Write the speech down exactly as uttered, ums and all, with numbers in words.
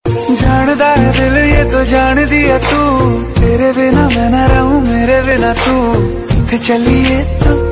जानदा है दिल ये तो जान दिया तू, तेरे बिना मैं ना रहूं मेरे बिना तू, ते चलिए तू